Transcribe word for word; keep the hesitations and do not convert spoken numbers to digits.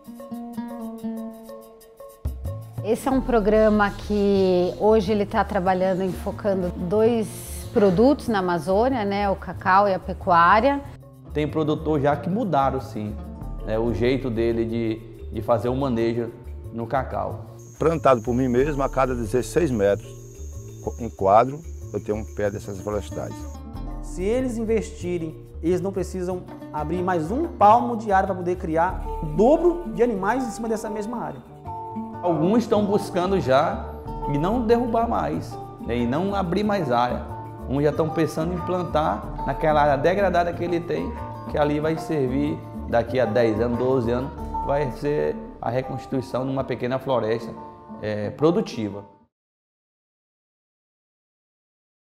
Esse é um programa que hoje ele está trabalhando, enfocando dois produtos na Amazônia, né? O cacau e a pecuária. Tem produtor já que mudaram, sim, né, o jeito dele de, de fazer o manejo no cacau. Plantado por mim mesmo, a cada dezesseis metros em quadro, eu tenho um pé dessas florestais. Se eles investirem, eles não precisam abrir mais um palmo de área para poder criar o dobro de animais em cima dessa mesma área. Alguns estão buscando já e não derrubar mais, né, e não abrir mais área. Uns já estão pensando em plantar naquela área degradada que ele tem, que ali vai servir daqui a dez anos, doze anos, vai ser a reconstituição de uma pequena floresta é, produtiva.